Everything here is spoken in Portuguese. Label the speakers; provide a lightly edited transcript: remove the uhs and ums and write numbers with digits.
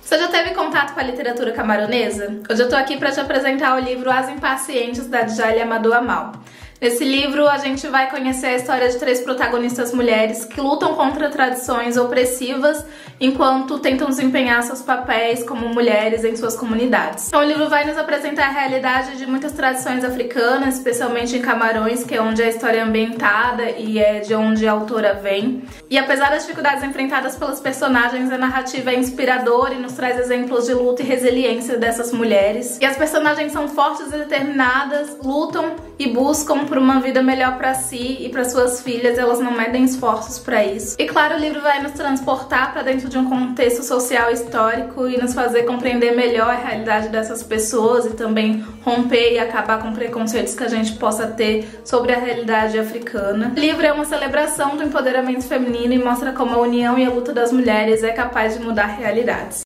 Speaker 1: Você já teve contato com a literatura camaronesa? Hoje eu tô aqui para te apresentar o livro As Impacientes, da Djaly Amadou Amal. Nesse livro a gente vai conhecer a história de 3 protagonistas mulheres que lutam contra tradições opressivas enquanto tentam desempenhar seus papéis como mulheres em suas comunidades. Então o livro vai nos apresentar a realidade de muitas tradições africanas, especialmente em Camarões, que é onde a história é ambientada e é de onde a autora vem. E apesar das dificuldades enfrentadas pelos personagens, a narrativa é inspiradora e nos traz exemplos de luta e resiliência dessas mulheres. E as personagens são fortes e determinadas, lutam e buscam por uma vida melhor para si e para suas filhas, elas não medem esforços para isso. E claro, o livro vai nos transportar para dentro de um contexto social histórico e nos fazer compreender melhor a realidade dessas pessoas e também romper e acabar com preconceitos que a gente possa ter sobre a realidade africana. O livro é uma celebração do empoderamento feminino e mostra como a união e a luta das mulheres é capaz de mudar realidades.